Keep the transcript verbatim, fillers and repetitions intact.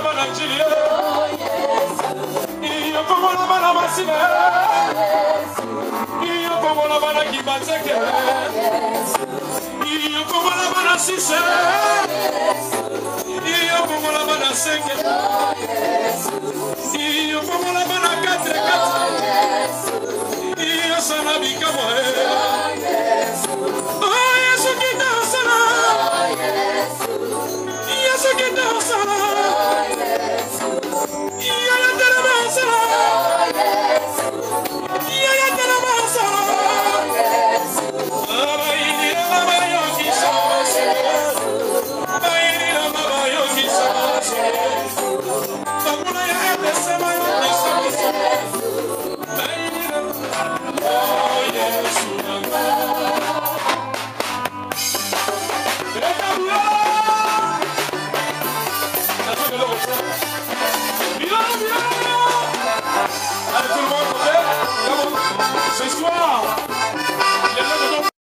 bana njili. Iyo kongola bana masime. Iyo kongola bana kibateke. Iyo kongola bana sise. Iyo kongola bana senge. Iyo kongola bana